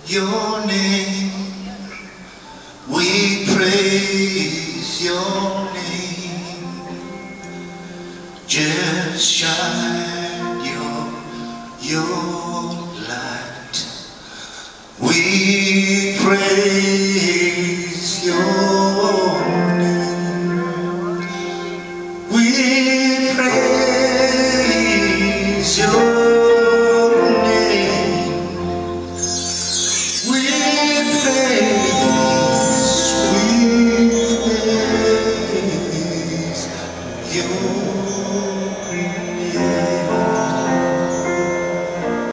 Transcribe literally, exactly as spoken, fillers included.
your name, we praise your name. Just shine your, your light. We praise